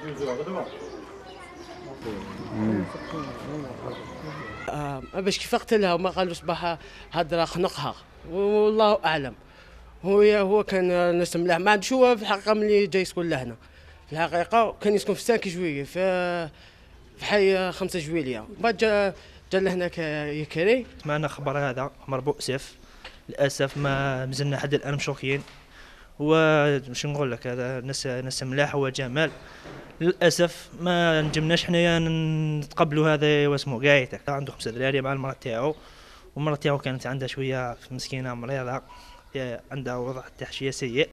باش كيف قتلها وما قالوا صباح هضره خنقها والله اعلم. هو كان ناس ملاح ما عندوش، هو في الحقيقه ملي جاي يسكن لهنا في الحقيقه كان يسكن في 5 جويلية في حي 5 جويلية. بعد جا لهناك يكري. سمعنا خبر هذا خبر مؤسف للاسف، ما مازلنا حد الان مشوكين. وش نقول لك، هذا ناس ملاح وجمال. للاسف ما نجمناش حنايا نتقبلوا هذا واسمو قايته. عنده 5 دراري مع المراه تاعو، والمراه تاعو كانت عندها شويه مسكينه مريضه، عندها وضع تحشيه سيء.